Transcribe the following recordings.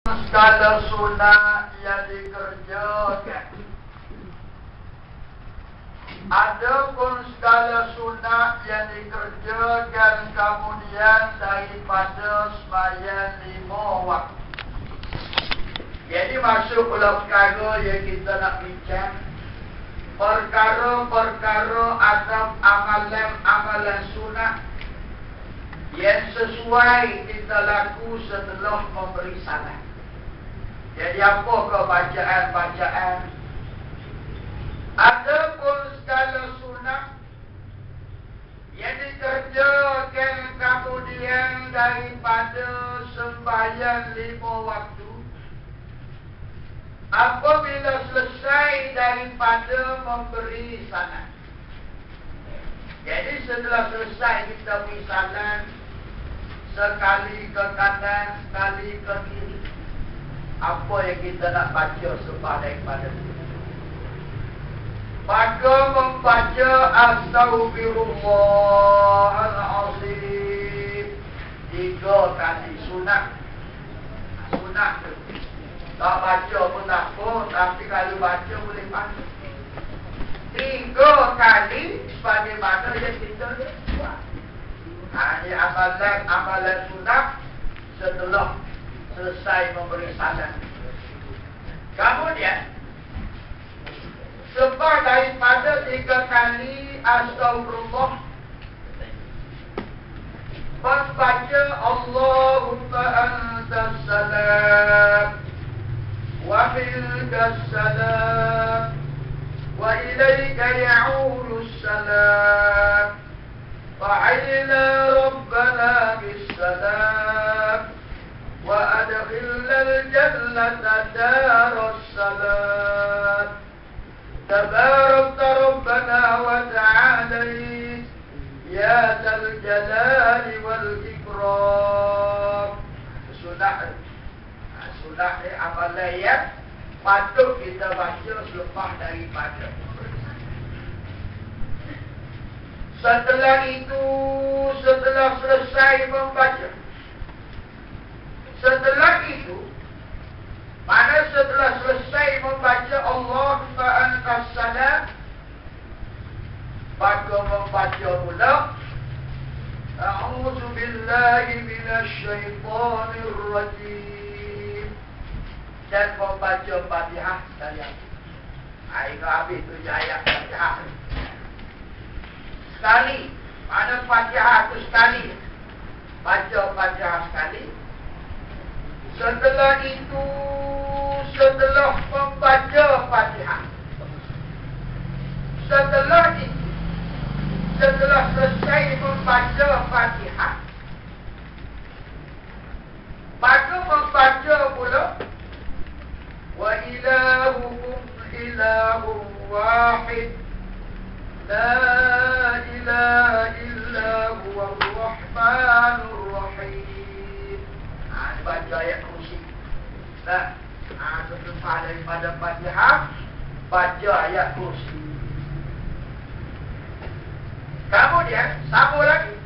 Segala sunnah yang dikerjakan. Adapun segala sunnah yang dikerjakan kemudian daripada sembahyang 5 waktu. Jadi masuk pula perkara yang kita nak bincang, perkara-perkara atau amalan-amalan sunnah yang sesuai kita laku setelah memberi salat. Jadi apakah bacaan-bacaan? Adapun segala sunnah yang dikerjakan kemudian daripada sembahyang 5 waktu, apabila selesai daripada memberi salat. Jadi setelah selesai kita beri salat, sekali ke kanan, sekali ke kiri, apa yang kita nak baca sembah daripada itu? Maka membaca Astaghfirullahalazim 3 kali sunat. Sunat tu tak baca pun tak apa, tapi kalau baca boleh pandai 3 kali sebagaimana yang kita buat. Ini amalan sunat setelah selesai memberi salat. Kemudian sembah daripada 3 kali astagfirullah, membaca Allahumma antas salam wa minkas salam wa ilaika ya'udus salam fa'ilna rabbana bis salam wa adkhilnal jannata daras salam tabarakta rabbana wa ta'alayt ya dzal jalali wal ikram. Sunnah amalan yang patut kita baca selepas daripada. Setelah itu, setelah selesai membaca, setelah itu, mana setelah selesai membaca Allahumma antas salam, maka membaca pula A'udzu billahi minasy syaithanir rajim, dan membaca Fatihah sekalian. Ayat habis tu ayat Fatihah. Sekali, mana Fatihah tu sekali, baca Fatihah sekali. Setelah itu, setelah membaca Fatihah, setelah itu, setelah selesai membaca Fatihah, maka membaca pula wa ilahukum ilahun wahid la ilaha illa huwa ar-rahmanur rahim. Baca ayat kursi. Setelah daripada Fatihah, baca ayat kursi. Kemudian sambung lagi.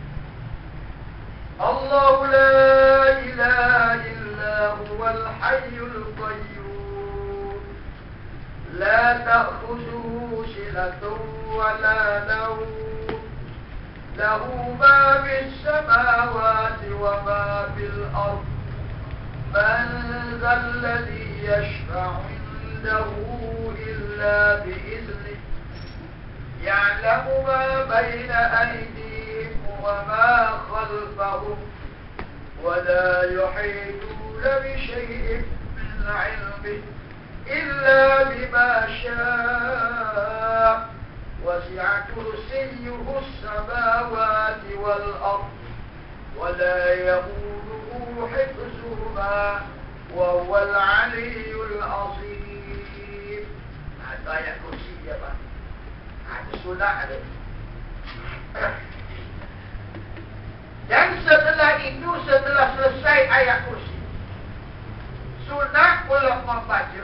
Allahu la ilaha illa huwal hayyul qayyum la ta'khudhuhu sinatun wa la nawm lahu ma fis samawati wa ma fil ardh man dhal ladhi yashfa'u 'indahu illa bi'idhnihi يعلم ما بين أيديهم وما خلفهم ولا يحيطون بشيء من علمه إلا بما شاء وسع كرسيه السماوات والأرض ولا يئوده حفظهما وهو العلي العظيم. هذا آية كرسي يا بني. Sunnah ada. Dan setelah itu, setelah selesai ayat kursi, sunnah pula membaca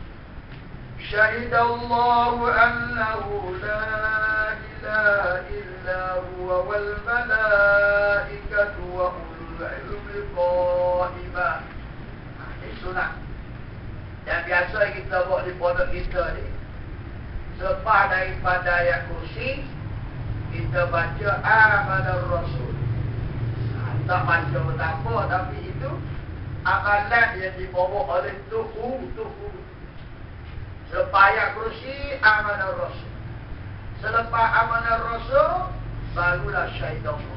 Syahidallahu annahu la ilaha illa huwa wal malaikatu wa ulul ilmi qaiman. sunat. Yang biasa kita buat di pondok kita ni, selepas daripada ayat kursi, kita baca Amanar Rasul. Tak baca betapa, tapi itu amalan yang dibawa oleh Tuhu. Selepas ayat kursi, Amanar Rasul. Selepas Amanar Rasul, barulah Syahidallah.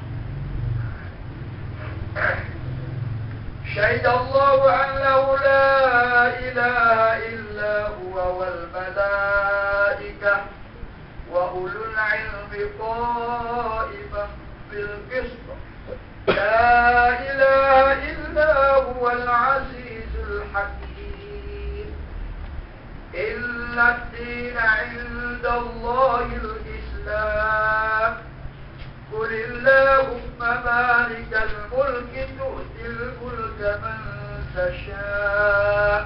Syahidallahu annahu la ilaha illa huwa wal malaikah wa ulul ilmi qa'iman bil qist. La ilaha illa huwal azizul hakim. Illa ad-din 'inda Allahil Islam. قل اللهم مالك الملك تؤتي الملك من تشاء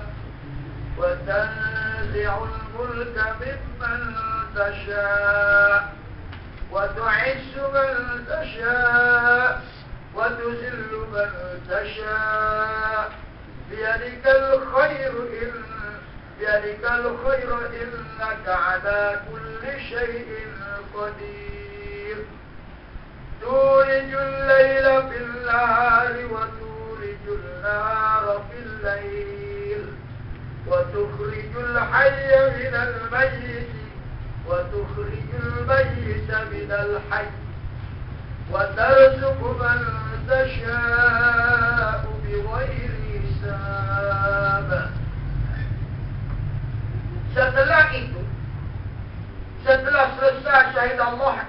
وتنزع الملك ممن تشاء وتعز من تشاء وتذل من تشاء بيدك الخير إنك على كل شيء قدير. تولج الليل في النهار وتولج النهار في الليل وتخرج الحي من الميت وتخرج الميت من الحي وترزق من تشاء بغير حساب. Setelah itu, setelah selesai Syahidallah,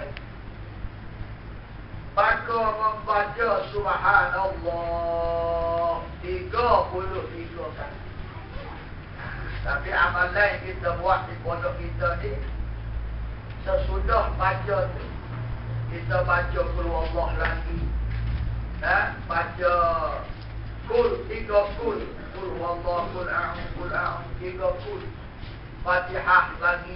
maka membaca Subhanallah 33 kali. Tapi amalan yang kita buat di pondok kita ni, sesudah baca tu, kita baca Qul Allah lagi. Baca Qul 3 Qul. Qul Allah, Qul A'udhu, 3 Qul. Fatihah lagi.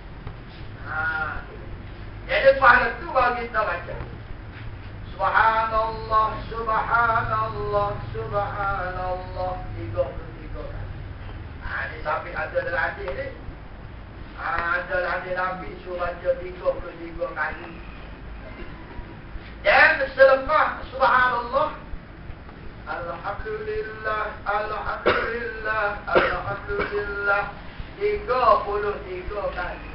Jadi pahala tu baru kita baca. Subhanallah, Subhanallah, Subhanallah 33 kali. Ni tapi ada dalam hadis ni. Ada dalam hadis Nabi suruh baca 33 kali. Dan selepas Subhanallah, Alhamdulillah, Alhamdulillah, Alhamdulillah 33 kali.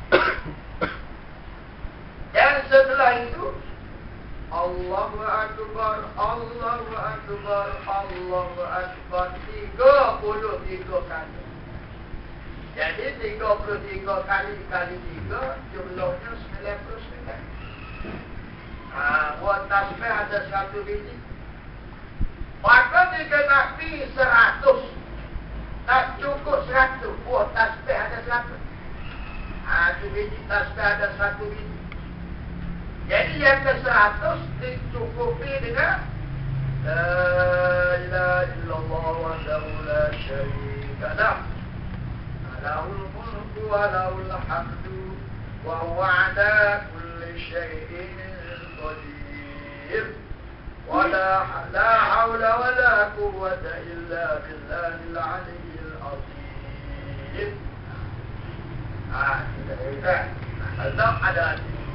Dan setelah itu Allahu Akbar, Allahu Akbar, Allahu Akbar 33 kali. Jadi 33 kali 3 jumlahnya 99. Buat tasbih ada 1 biji. Maka jika Nabi 100, tak cukup 100, buat tasbih ada 100. 1 biji tasbih ada 1 biji. Jadi yang ke-100 dicukupi dengan La ilaha illallah wahdahu la syarika lah. Lahul mulku wa lahul hamdu wa huwa ala kulli syai'in qadir. Wa la hawla wa la quwwata illa billahil aliyyil azim. Kita Allah ada.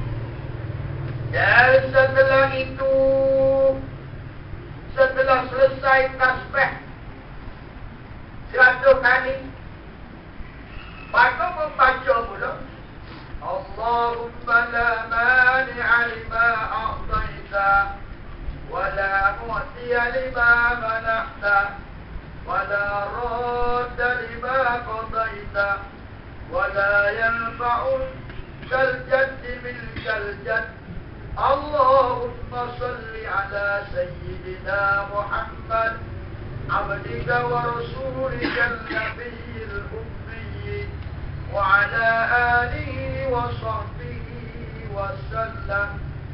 Dan setelah itu, setelah selesai tasbih 100 kali, maka membaca pula Allahumma la mani'a lima a'taita wa la mu'tiya lima mana'ta wa la radda lima qadaita wa la yanfa'u kal jaddi minkal jadd. اللهم صل على سيدنا محمد عبدك ورسولك النبي الأمي وعلى آله وصحبه وسلم.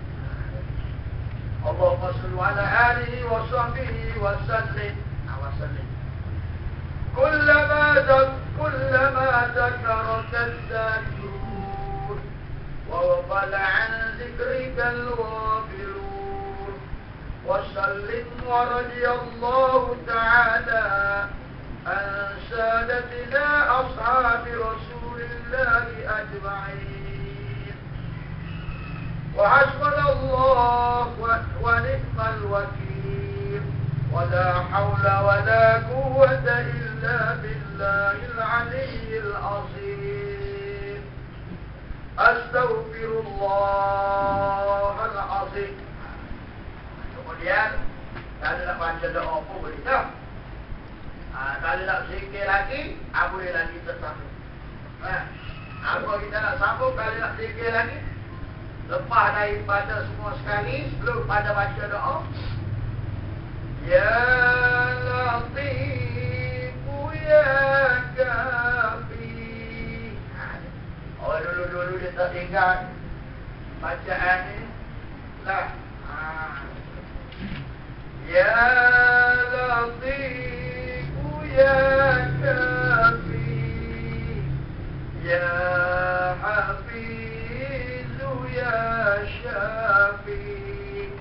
اللهم صل على آله وصحبه وسلم. كلما ذكرك الذاكرون وغفل عن ذكرك الغافلون وسلم ورضي الله تعالى عن سادتنا أصحاب رسول الله أجمعين وحسبنا الله ونعم الوكيل ولا حول ولا قوة إلا بالله العلي العظيم أستغفر الله العظيم. Kemudian kalau nak baca doa apa boleh tak? Kalau nak zikir lagi, boleh lagi tersambung. Apa kita nak sambung kalau nak zikir lagi? Lepas daripada semua sekali, sebelum pada baca doa. Ya Latifu ya Kafi. Oh dulu dia tak ingat bacaan ni. Lah. Ya Latifu ya Kafi. Ya Hafizu ya Syafi.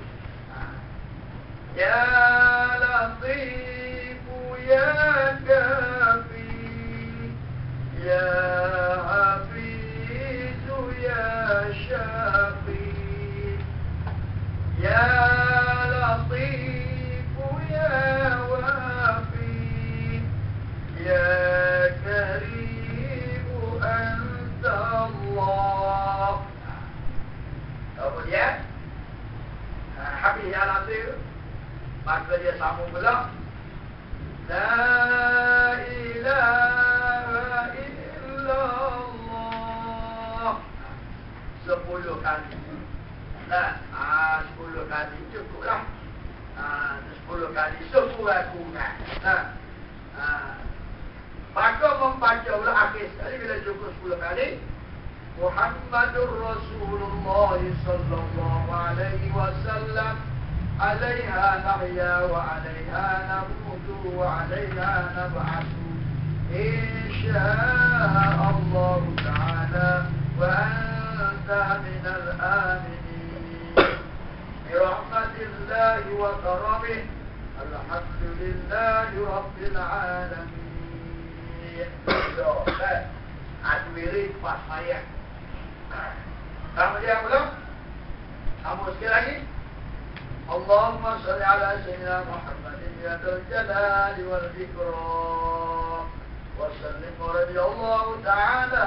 Ya Latifu ya Kafi. Ya Hafizu ya Syafi. Ya Latifu ya Wafi. Ya Karimu Anta Allah. Kemudian Habis ya Latif, maka dia sambung pula. La ilaha illallah. 10 kali. Nah, 10 kali cukuplah. 10 kali sekurang-kurang. Maka membaca pula akhir sekali bila cukup 10 kali. Muhammadur Rasulullah sallallahu alaihi wasallam. عليها نحيا وعليها نموت وعليها نبعث إن شاء الله تعالى وأنت من الآمنين برحمة الله وكرمه الحمد لله رب العالمين. Adwirid pas ayat. Kemudian belum? Kamu sekali lagi. اللهم صل على سيدنا محمد يا ذا الجلال والإكرام وسلم ورضي الله تعالى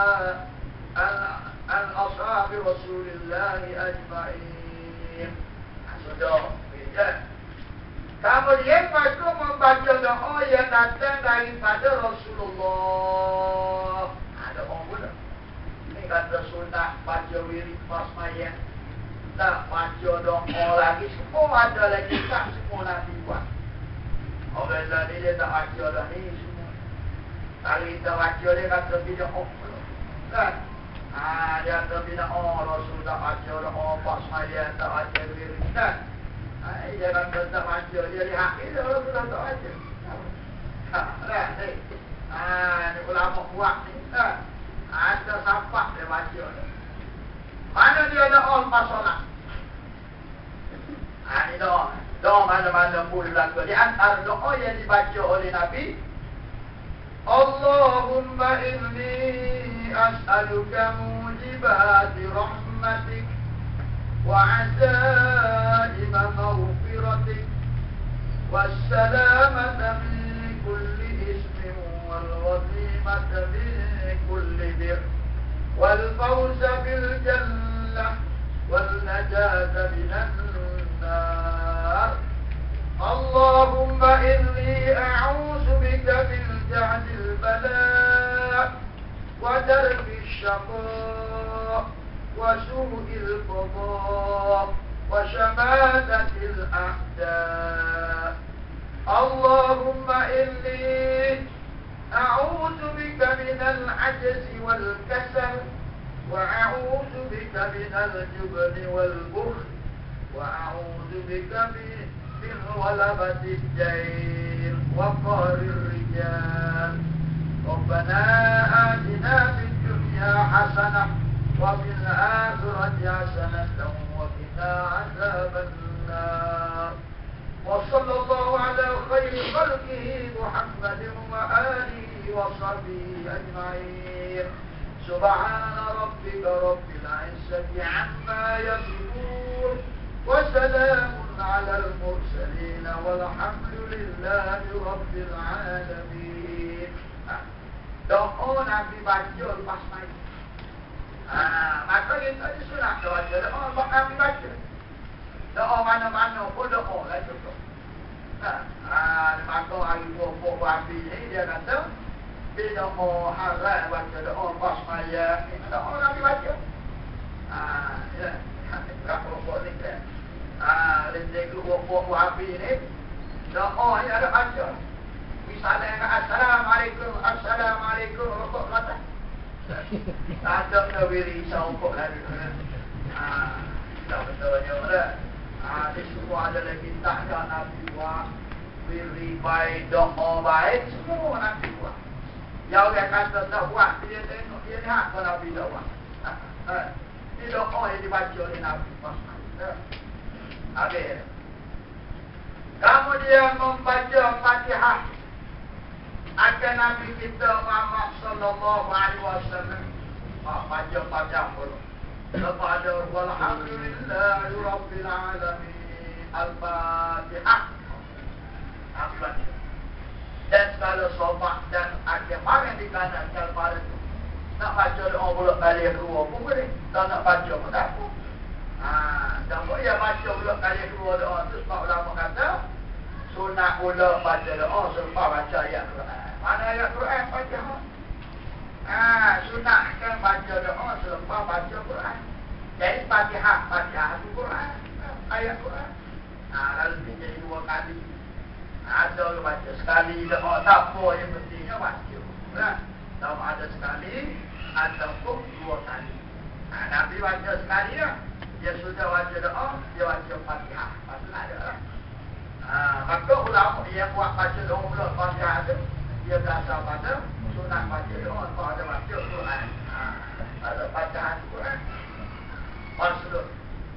عن أصحاب رسول الله أجمعين. Sudah, kemudian aku membaca doa yang datang daripada Rasulullah. Ada orang pula. Ini kata sunnah baca wirid pas mayat. Tak baca doa lagi, semua ada lagi, tak semua Nabi buat. Orang lain dia tak baca dah ni semua. Kalau kita baca dia kata bida'ah. Kan? Dia kata bida'ah, Rasul tak baca doa pas mayat, tak baca wirid. Kan? Dia kata tak baca, dia lihat dia Rasul tak baca. Kan? Ni ulama buat ni. Ada sahabat dia baca. Mana dia doa pas solat? Ini doa. Doa mana-mana pun laku. Di antara doa yang dibaca oleh Nabi. Allahumma inni as'aluka mujibati rahmatik wa azaima maghfiratik wassalamata min kulli ismin wal ghazimata min kulli bir والفوز بالجنة والنجاة من النار. اللهم إني أعوذ بك من جهد البلاء ودرك الشقاء وسوء القضاء وشماتة الأعداء. اللهم إني أعوذ بك من العجز والكسل وأعوذ بك من الجبن والبخل وأعوذ بك من غلبة الدين وقهر الرجال. ربنا آتنا في الدنيا حسنة وفي الآخرة حسنة وقنا عذاب النار. وصلى الله على خير خلقه محمد آله وصحبه أجمعين سبحان ربك رب العزة عما يصفون وسلام على المرسلين والحمد لله رب العالمين. Doa Nabi baca lepas main. Maka yang tadi sunat doa Nabi baca. Doa mana-mana pun doa lah cukup. Maka hari pokok babi ni dia kata bila doa haram baca doa pas maya doa Nabi baca. Ya. Berapa pokok ni kan? Lendek pokok babi ni doa yang ada baca. Misalnya Assalamualaikum, Assalamualaikum, rokok kata. Ada Nabi risau kok lagi. Tak betulnya dah. Di semua ada lagi tak ada Nabi buat. Beri baik, doa baik, semua Nabi buat. Yang dia kata tak buat, dia tengok, dia lihat kalau Nabi tak buat. Ini doa yang dibaca oleh Nabi. Habis. Kemudian membaca Fatihah akan Nabi kita Muhammad sallallahu alaihi wasallam. Baca Fatihah dulu. Kepada walhamdulillahi rabbil alamin. Al-Fatihah. Nabi baca. Dan kalau sobat dan akhir mana di kanan pada itu. Nak baca doa bulat kali kedua pun boleh. Tak nak baca pun tak apa. Dan boleh baca bulat kali kedua doa itu sebab ulama kata sunat pula baca doa selepas baca ayat Quran. Mana ayat Quran baca? Sunatkan baca doa selepas baca Quran. Jadi Fatihah itu Quran. Ayat Quran. Lalu dia jadi 2 kali. Ada baca sekali doa tak apa yang pentingnya baca. Kalau ada sekali ataupun 2 kali. Nabi baca sekali ya. Dia sudah baca doa, dia baca Fatihah. Patut ada lah. Maka ulama yang buat baca doa pula Fatihah tu, dia berasal pada sunat baca doa atau ada baca Quran. Ada bacaan Quran. Maksud.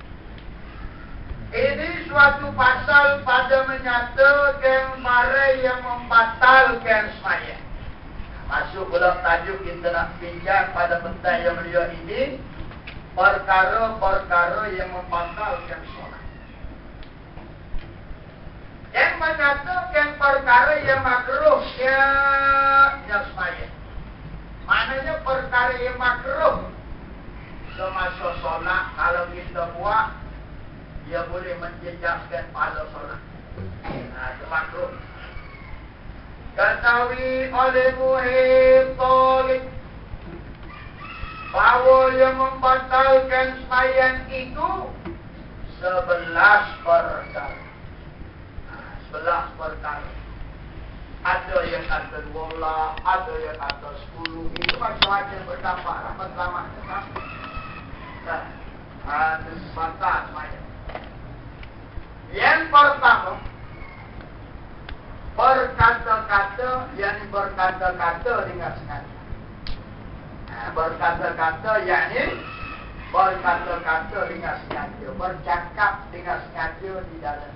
Ini suatu pasal pada menyatakan mara yang membatalkan sembahyang. Masuk pula tajuk kita nak bincang pada petang yang mulia ini, perkara-perkara yang membatalkan solat. Yang menyatakan perkara yang makruh yang sembahyang. Maknanya perkara yang makruh semasa solat kalau kita buat, dia boleh menjejaskan pahala solat. Itu makruh. Ketahui oleh Muhim Talib bahawa yang membatalkan sembahyang itu 11 perkara. 11 perkara. Ada yang kata 12, ada yang kata 10. Itu macam-macam berdapat rahmat selamat. Ada sebatas sembahyang. Yang pertama, berkata-kata yang berkata-kata dengan sengaja. Berkata-kata yakni berkata-kata dengan sengaja, bercakap dengan sengaja di dalam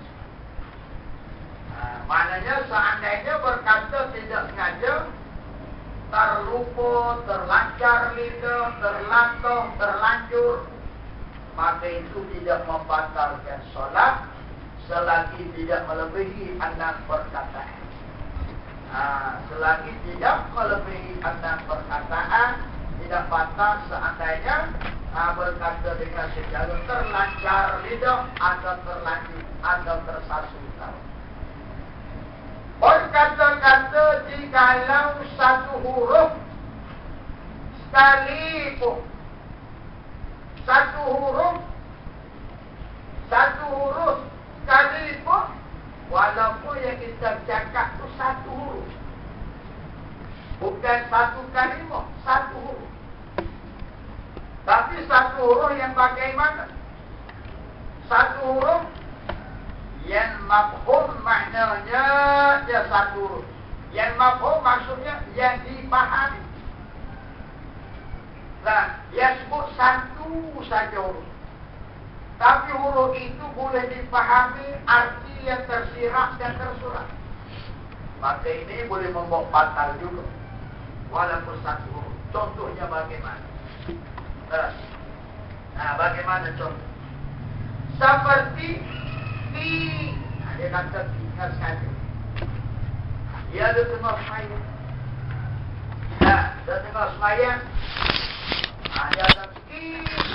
maknanya seandainya berkata tidak sengaja, terlupa, terlancar lidah, terlatah, terlanjur, maka itu tidak membatalkan solat selagi tidak melebihi 6 perkataan. Selagi tidak melebihi 6 perkataan, tidak batal seandainya berkata dengan secara terlancar lidah atau terlanjur atau tersasul. Berkata-kata jikalau satu huruf sekalipun, satu huruf sekalipun, walaupun yang kita cakap tu satu huruf, bukan satu kalimah, satu huruf. Tapi satu huruf yang bagaimana? Satu huruf yang mafhum maknanya dia satu huruf. Yang mafhum maksudnya yang dipahami. Nah, dia sebut satu saja huruf. Tapi huruf itu boleh dipahami arti yang tersirat dan tersurat. Maka ini boleh membawa batal juga. Walaupun satu huruf. Contohnya bagaimana? Nah, bagaimana contoh? Seperti di, dia kata ingat saja. Dia ada tengah semaya. Nah, dia tengah semaya. Dia ada di.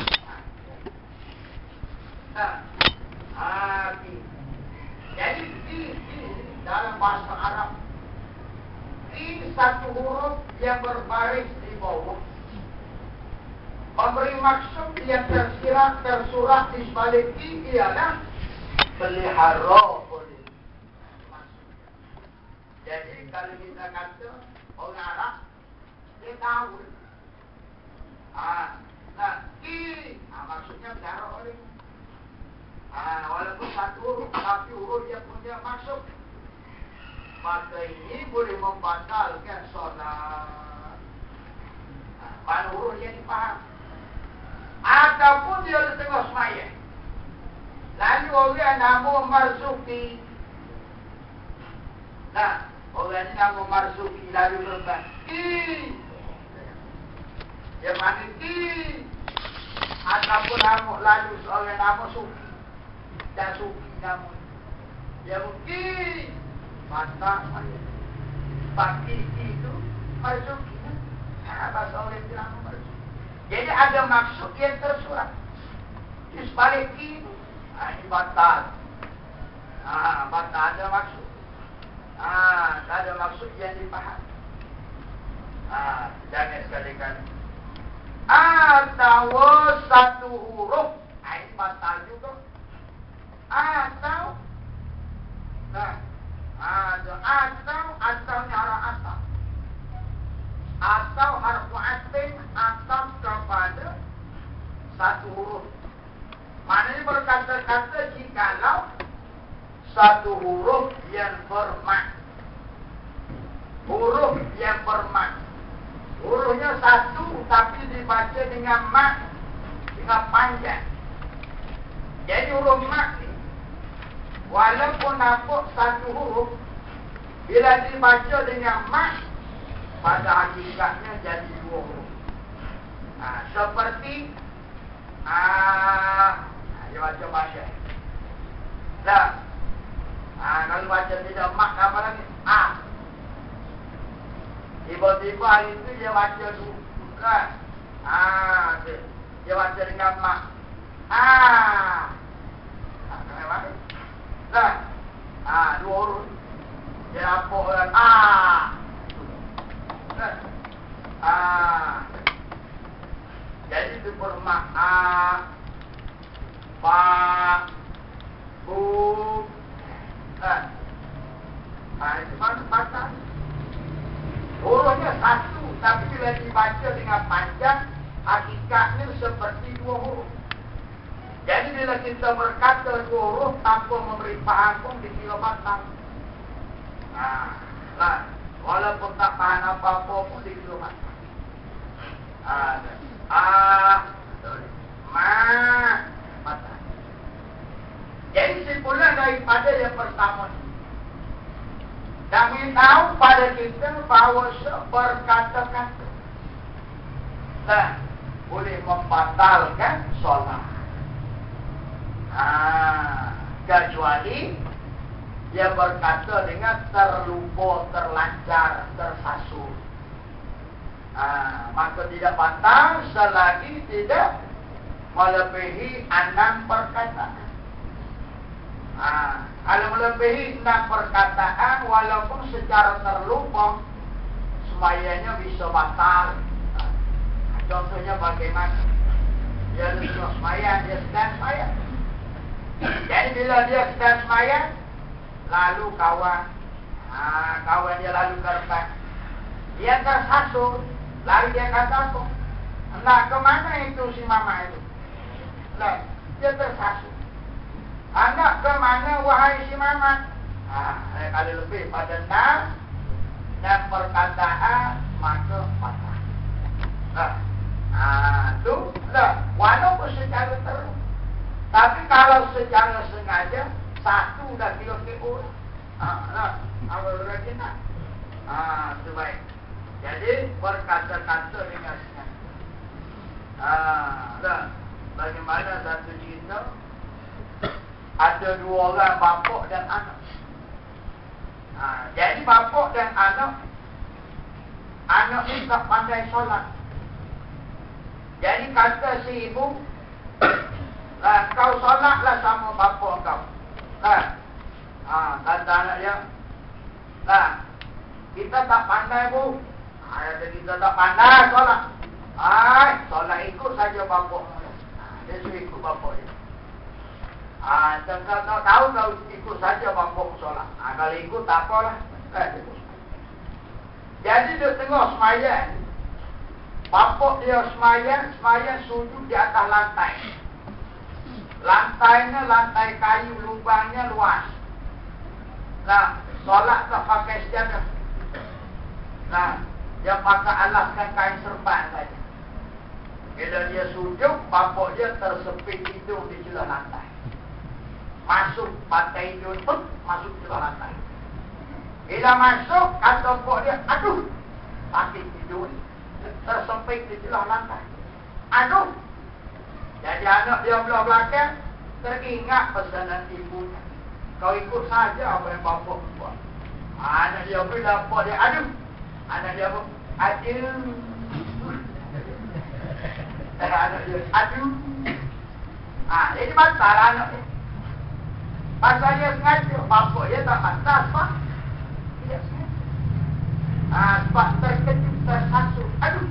Di. Jadi di dalam bahasa Arab ini satu huruf yang berbaris di bawah. Memberi maksud yang tersurat di sebalik i ialah pelihara boleh. Jadi kalau kita kata orang Arab, dia tahu. Maksudnya pelihara boleh. Walaupun satu huruf, tapi huruf yang punya maksud. Maka ini boleh membatalkan solat. Mana huruf yang dipaham. Ataupun dia di tengah semaya. Lalu orang nama Marzuki. Nah, orang ini nama Marzuki lalu berubah. Yang mana di. Ataupun nama lalu seorang nama Suki. Dan Suki nama. Dia mungkin. Mata semaya. Pakai itu Marzuki. Bahasa orang bilang Marzuki. Jadi ada maksud yang tersurat. Di sebalik itu. Ini batal. Batal ada maksud. Ada maksud yang dipahami. Jangan sekali-kali. Atau satu huruf. Ini batal juga. Atau. Atau nyara atau. Atau harfu atin atau kepada satu huruf. Maknanya berkata-kata jikalau satu huruf yang bermak. Huruf yang bermak. Hurufnya satu tapi dibaca dengan mak, dengan panjang. Jadi huruf mak ni, walaupun nampak satu huruf, bila dibaca dengan mak, pada hakikatnya jadi dua huruf. Seperti dia baca bahasa. Kalau baca tidak mak apa lagi? Tiba-tiba hari itu dia baca dulu. Dia baca dengan mak. Kenapa? Dua huruf. Dia nampak orang jadi itu bermak itu mana baca. Hurufnya satu, tapi bila dibaca dengan panjang, hakikatnya seperti dua huruf. Jadi bila kita berkata dua huruf tanpa memberi paham pun dikira batal. Walaupun tak paham apa-apa pun dikira batal. Batal. Jadi simpulan daripada yang pertama ini. Kami tahu pada kita bahawa berkata-kata boleh membatalkan solat. Kecuali dia berkata dengan terlupa, terlancar, tersasul. Maka tidak batal selagi tidak melebihi 6 perkataan. Kalau melebihi 6 perkataan, walaupun secara terlupa, semayanya bisa batal. Contohnya bagaimana? Dia sudah semaya, dia sedang semaya. Jadi bila dia sedang semaya, lalu kawan dia lalu ke depan. Dia tersasul, lalu dia kata apa? Nak ke mana itu si mama itu? Dia tersasul. Anak ke mana wahai si mama? Kalau lebih pada 6 dan perkataan maka patah. Itu walaupun secara terus. Tapi kalau secara sengaja satu dah kira-kira. Awal lagi nak. Jadi berkata-kata dengan sengaja. Bagaimana satu cerita, ada dua orang bapak dan anak. Jadi bapak dan anak ni tak pandai solat. Jadi kata si ibu, kau solatlah sama bapak kau. Kata anak dia, kita tak pandai bu. Kata kita tak pandai solat. Solat ikut saja bapak. Dia suruh ikut bapak dia. Kalau tahu kau ikut saja bapak solat. Kalau ikut tak apalah. Jadi dia tengok semayang. Bapak dia semayang sujud di atas lantai. Lantainya lantai kayu, lubangnya luas. Solat tak pakai sejadah. Dia pakai alaskan kain serban saja. Bila dia sujud, bapak dia tersepit hidung di celah lantai. Masuk pantai hidung pun masuk celah lantai. Bila masuk, kata bapak dia, aduh, sakit hidung. Tersepit di celah lantai. Aduh. Jadi anak dia belah belakang, teringat pesanan ibunya. Kau ikut saja apa yang bapak buat. Anak dia bila bapak dia, aduh. Anak dia pun, aduh. Anak dia, aduh. Jadi batal anak dia. Pasal dia sengaja, bapak dia tak batal, Pak. Dia sengaja. Sebab terkejut, tersasut, aduh.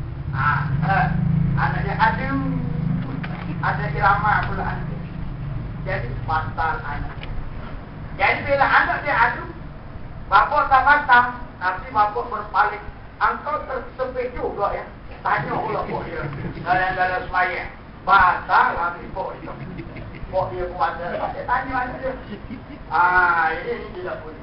Anak dia, aduh. Ada irama pula anak dia. Jadi batal anak dia. Jadi bila anak dia aduh, bapak tak batal. Tapi bapak berpaling. Engkau tersepit juga ya. Tanya pula pok dia. Dalam semayang. Batal habis pok dia. Pok dia buat dia. Dia tanya anak dia. Ini tidak boleh.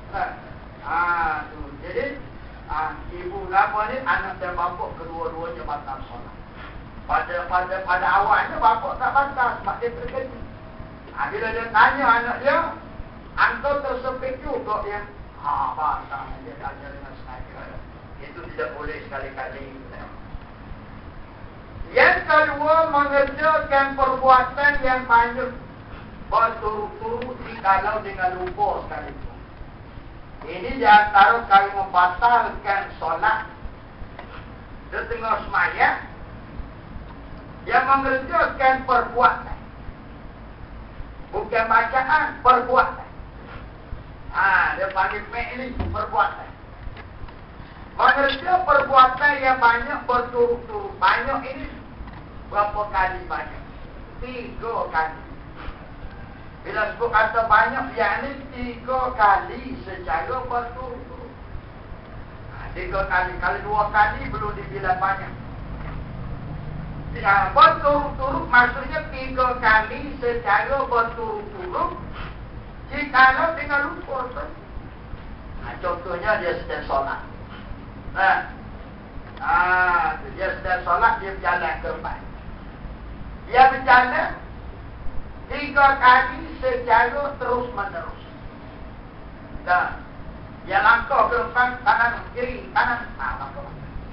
Jadi ibu apa ni, anak dan bapak kedua-duanya batal solat. Pada awalnya bapak tak batal sebab dia terkejut. Bila dia tanya anak dia, engkau tersepit juga ya. Batal dia tanya dengan sengaja. Itu tidak boleh sekali-kali. Yang kedua, mengerjakan perbuatan yang banyak berturut-turut kalau dengan lupa sekalipun. Ini di antara kali membatalkan solat. Dia tengah semayang, yang mengerjakan perbuatan. Bukan bacaan, perbuatan. Dia panggil fi'li, perbuatan. Mengerjakan perbuatan yang banyak berturut-turut. Banyak ini berapa kali banyak? 3 kali. Bila sebut kata banyak, yakni 3 kali secara berturut-turut. 3 kali. Kalau 2 kali belum dibilang banyak. Berturut-turut maksudnya 3 kali secara berturut-turut. Jikalau dengan lupa. Contohnya dia sedang solat. Dia sedang solat, dia berjalan ke depan. Dia berjalan 3 kali secara terus menerus. Dia langkah ke depan, kanan, kiri, kanan. Langkah.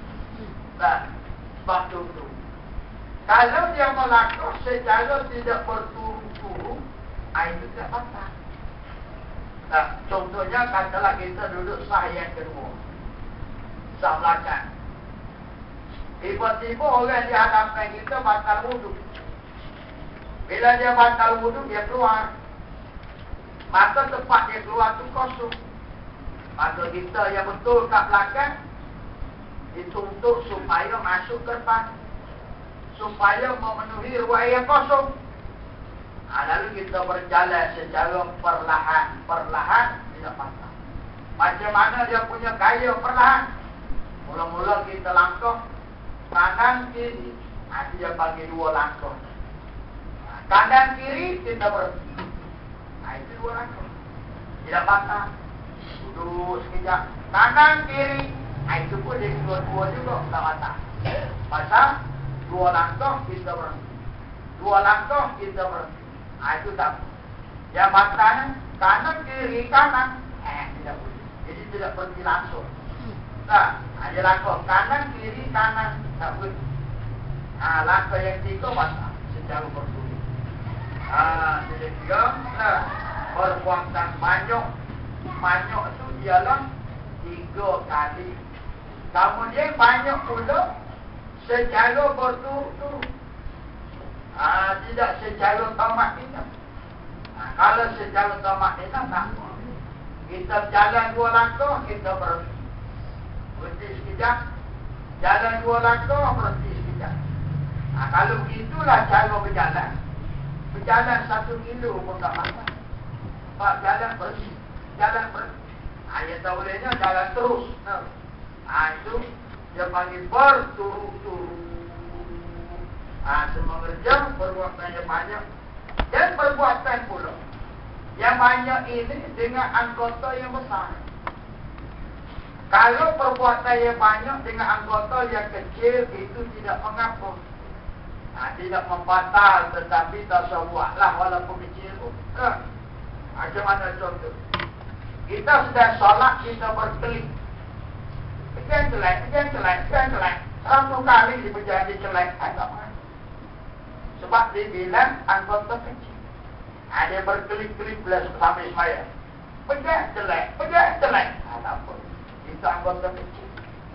Sebab itu. Kalau dia melangkah secara tidak berturut-turut, itu tidak batal. Contohnya katalah kita duduk sah yang kedua. Sah belakang. Tiba-tiba orang di hadapan kita batal wuduk. Bila dia batal wuduk, dia keluar. Maka tempat dia keluar tu kosong. Maka kita yang betul kat belakang dituntut supaya masuk ke depan, supaya memenuhi ruang yang kosong. Lalu kita berjalan secara perlahan tidak patah. Macam mana dia punya gaya perlahan? Mula-mula kita langkah kanan kiri, dia bagi 2 langkah. Kanan kiri kita berhenti. Itu 2 langkah. Tidak patah. Duduk sekejap. Kanan kiri, itu pun dia 2 juga tak patah. Pasal 2 langkah kita berhenti. 2 langkah kita berhenti. Itu tak. Yang batalnya kanan kiri kanan. Tidak boleh. Jadi tidak berhenti langsung. Nah, ada langkah kanan, kiri, kanan. Tak boleh. Langkah yang tiga patah secara berturut. Jadi tiga. Nah, perbuatan manyok. Manyok itu ialah 3 kali. Kemudian banyak pula secara berturut-turut. Tidak secara tamak ini. Kalau secara tamak ini tak apa. Kita jalan 2 langkah, kita berhenti sekejap. Jalan 2 langkah, berhenti sekejap. Kalau begitulah cara berjalan. Berjalan 1 kilo pun tak apa. Pak jalan berhenti. Jalan berhenti. Yang tak bolehnya jalan terus. Itu dia panggil berturut-turut. Semua kerja perbuatannya banyak. Dan perbuatan pula yang banyak ini dengan anggota yang besar. Kalau perbuatan yang banyak dengan anggota yang kecil, itu tidak mengapa. Tidak membatal, tetapi tak sebuahlah walaupun kecil pun. Macam mana contoh? Kita sedang solat, kita berkelip. Pegang celak. 1 kali diperjadi celak. Tak apa. Sebab dia bilang anggota kecil. Dia berkelip-kelip sampai semaya. Pegang celak. Tak apa. Itu anggota kecil.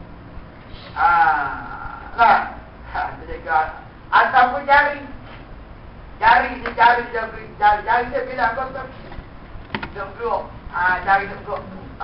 Ataupun jari. Jari dia bilang anggota kecil. Duduk. Jari duduk.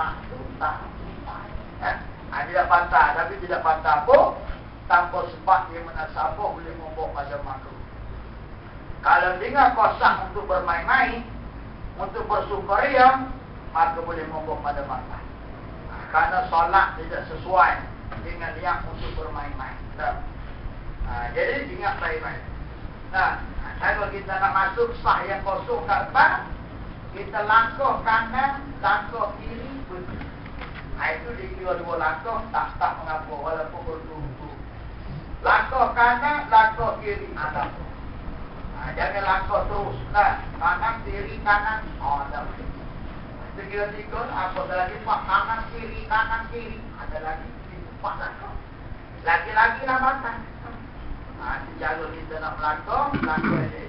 Tidak patah. Tapi tidak patah pun. Tanpa sebab dia menasabah boleh membawa pada makhluk. Kalau dengar kosong untuk bermain-main, untuk bersukaria, maka boleh membawa pada makhluk. Karena solat tidak sesuai dengan yang untuk bermain-main. Jadi ingat baik-baik. Kalau kita nak masuk sah yang kosong kat depan, kita langkah kanan, langkah kiri, betul. Itu dikira 2 langkah, tak mengapa walaupun berturut-turut. Langkah kanan, langkah kiri, tak apa. Jangan langkah terus. Kanan, kiri, kanan. Tak boleh. Itu kira 3, apa lagi 4, kanan, kiri. Ada lagi 4 langkah. Lagi-lagi lambatan. Sejaga kita nak melangkah dia.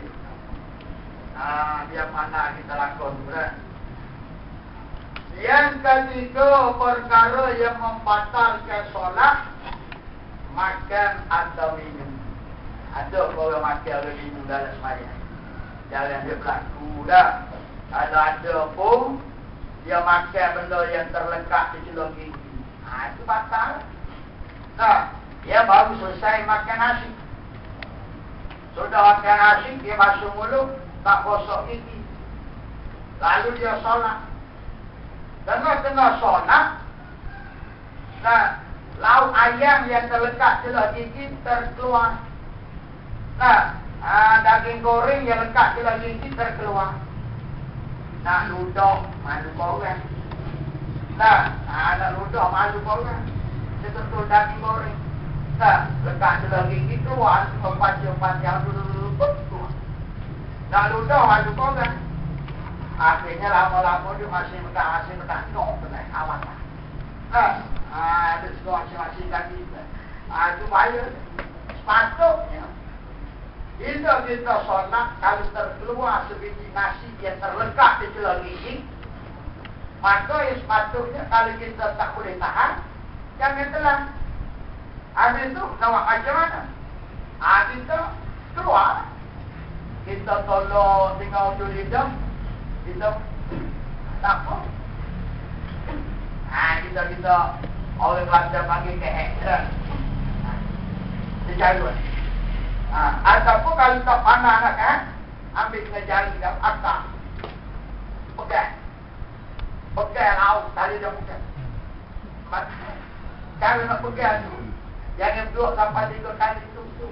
Biar mana kita langkah tu. Yang ketiga, perkara yang membatalkan solat, makan atau minum. Ada orang makan atau minum dalam sembahyang. Jangan dia berlaku dah. Kalau ada pun, dia makan benda yang terlekat di celung gigi. Itu batal. Dia baru selesai makan nasi. Sudah makan nasi, dia masuk mulut, tak gosok gigi. Lalu dia solat. Tengah-tengah solat, lauk ayam yang terlekat celah gigi terkeluar. Daging goreng yang lekat celah gigi terkeluar. Nak ludah, malu korang. Nak ludah, malu korang. Setentul daging goreng. Lekat celah gigi keluar, mempanjang dulu. Nak ludah, malu korang. Akhirnya lama-lama dia masih menang. No, benar, awak lah. Ada semua masing-masing kaki. Itu bahaya. Sepatutnya, kita solat, kalau terkeluar sebiji nasi yang terlekat di celah gigi, maka sepatutnya kalau kita tak boleh tahan, jangan telan. Habis itu, nak macam mana? Kita keluar. Kita tolong tinggal ujung lidah. Kita tak apa. Kita orang Kelantan panggil kehek. Dia jalan. Ataupun kalau tak panah nak ambil dengan jari dan akar. Pegang lauk tali dia pegang. Kalau nak pegang tu, jangan duduk sampai 3 kali tu.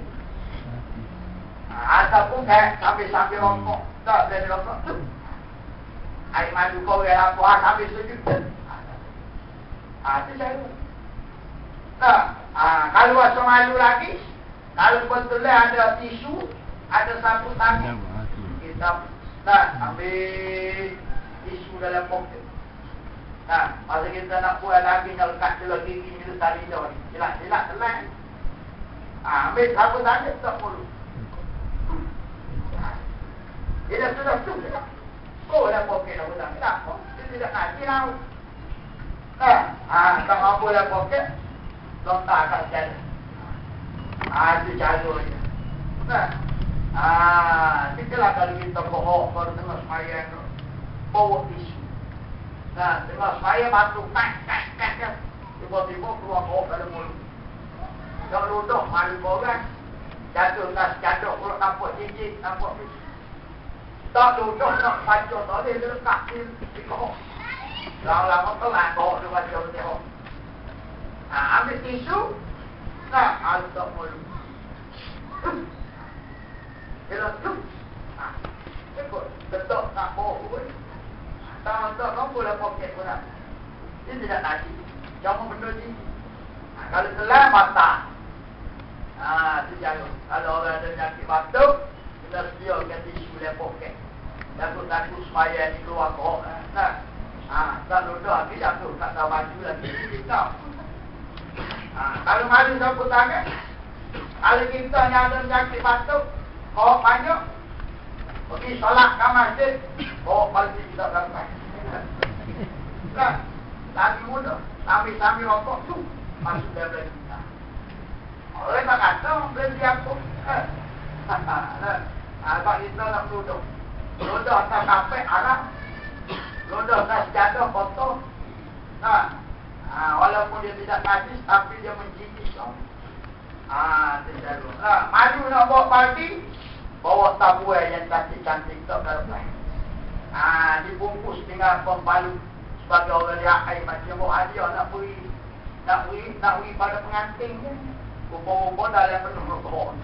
Ataupun sambil rokok. Tak boleh rokok tu. Air madu kau yang aku habis sujud. Itu saya. Kalau rasa malu lagi, kalau betul ada tisu, ada sapu tangan, kita ambil tisu dalam poket. masa kita nak buat lagi, nak lekat celah gigi ni tali jauh ni. Silap telan. Ambil apa tanda, tak perlu. Dia sudah tu. Oh, dah poket apa tanda. Tak, dia tidak ngaji tahu. Tak mampu dah poket, lontar kat jalan. Itu caranya. Itulah kalau kita bohong kalau tengah sembahyang tu, bawa tisu. Tengah sembahyang batuk, kat. Tiba-tiba keluar bawah dalam mulut. Jangan ludah, malu orang. Jatuh tas jatuh, kalau nampak cincin, nampak tisu. Tak ludah, nak baca tak boleh, dia lekat di kohok. Lama-lama telah kohok dia baca tengok. Ambil tisu, aluk mulut. Dia tu. Ikut. Betul tak bohong pun. Tak boleh poket pun tak. Dia tidak nasi. Jangan benda ni. Kalau telah mata. Itu jangan. Kalau orang ada penyakit batuk, kita sediakan tisu dalam poket. Takut-takut semaya ni keluar kok. Tak ludah. Dia jatuh. Tak tahu baju lagi. Tak. Kalau malu sapu tangan. Kalau kita yang ada penyakit batuk, kau banyak, pergi solat ke masjid, kau pasti tidak dapat. Lagi muda, sambil rokok tu, masuk dia boleh kita. Orang tak kata, boleh siapa. Sebab kita nak duduk. Duduk atas kafe, Arab. Duduk atas sejadah, kotor. Walaupun dia tidak najis, tapi dia menjijis. Malu nak bawa parti, bawa tabuai yang cantik-cantik tak terbaik. Dibungkus dengan pembalut sebagai orang lihat macam bawa hadiah nak beri pada pengantin ni. Rupa-rupa dalam penuh rokok.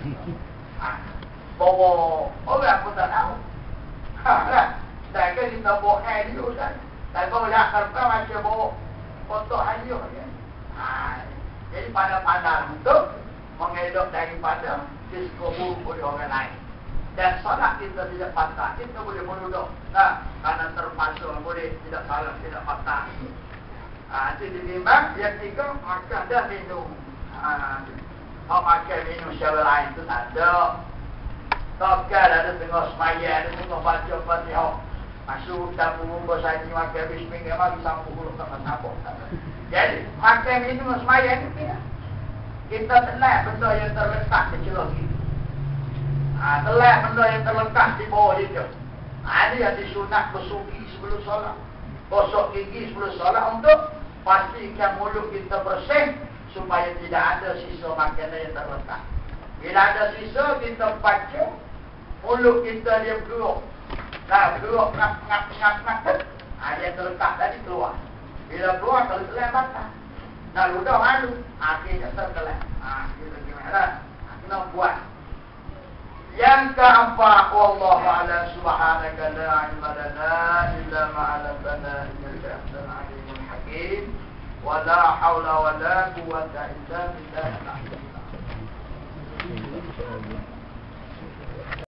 Bawa orang pun tak tahu. Dan kita bawa hadiah kan. Dan kalau lihat kertas macam bawa kotak hadiah kan. Jadi pada untuk mengelak daripada diskobur oleh orang lain. Dan solat kita tidak patah. Kita boleh menuduk. Karena terpaksa boleh tidak salah, tidak patah. Itu ditimbang. Yang tiga, makan dan minum. Kalau makan minum secara lain itu tak ada. Takkan ada tengah semaya, ada tengah baca Fatihah. Masuk dapur rumah saya ni makan bismillah, mari sambung huruf tak sabuk. Jadi, makan minum semaya itu tidak. Kita telah benda yang terletak di celah kita. Telah benda yang terletak di bawah dia. Ada yang disunat basuh gigi sebelum solat. Gosok gigi sebelum solat untuk pastikan mulut kita bersih supaya tidak ada sisa makanan yang terletak. Bila ada sisa, kita baca mulut kita dia bergerak. Bergerak ngap. Dia terletak tadi keluar. Bila keluar, kalau telah batang. Ludah malu. Akhirnya tertelan. Kita gimana? Kena buat. Yang keempat, wallahu a'lam, subhanaka la ilma lana illa ma 'allamtana innaka antal alimul hakim. Wa la haula wa la quwwata illa billah.